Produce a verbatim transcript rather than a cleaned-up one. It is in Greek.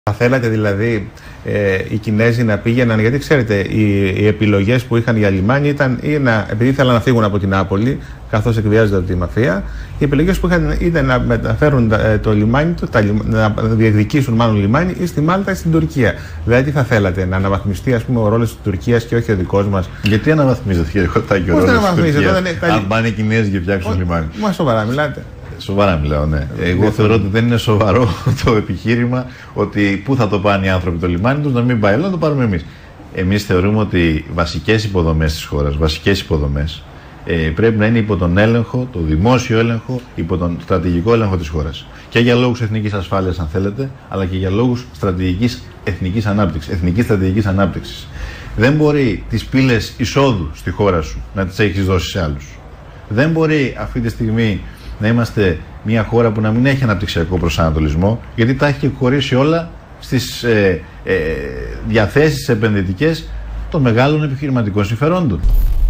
Θα θέλατε δηλαδή ε, οι Κινέζοι να πήγαιναν, γιατί ξέρετε οι, οι επιλογές που είχαν για λιμάνι ήταν ή να, επειδή ήθελαν να φύγουν από την Νάπολη καθώς εκβιάζονται από τη μαφία, οι επιλογές που είχαν ήταν να μεταφέρουν ε, το λιμάνι, το, τα, να διεκδικήσουν μάλλον λιμάνι ή στη Μάλτα ή στην Τουρκία. Δηλαδή τι θα θέλατε, να αναβαθμιστεί ας πούμε ο ρόλος της Τουρκίας και όχι ο δικός μας? Γιατί αναβαθμίζεται κύριε Κοτάκη ο ρόλος της Τουρκίας, αν πάνε οι Κινέζοι και φτιάξουν λιμάνι? Μα σοβαρά μιλάτε? Σοβαρά μιλάω, ναι. Εγώ δεν θεωρώ ότι δεν είναι σοβαρό το επιχείρημα ότι πού θα το πάνε οι άνθρωποι το λιμάνι τους, να μην πάει, αλλά να το πάρουμε εμείς. Εμείς θεωρούμε ότι βασικές υποδομές της χώρας, βασικές υποδομές, ε, πρέπει να είναι υπό τον έλεγχο, το δημόσιο έλεγχο, υπό τον στρατηγικό έλεγχο της χώρας. Και για λόγους εθνικής ασφάλειας, αν θέλετε, αλλά και για λόγους στρατηγικής εθνικής ανάπτυξης, εθνικής στρατηγικής ανάπτυξης. Δεν μπορεί τις πύλες εισόδου στη χώρα σου να τις έχεις δώσει σε άλλους. Δεν μπορεί αυτή τη στιγμή να είμαστε μια χώρα που να μην έχει αναπτυξιακό προσανατολισμό, γιατί τα έχει και χωρίσει όλα στις ε, ε, διαθέσεις επενδυτικές των μεγάλων επιχειρηματικών συμφερόντων.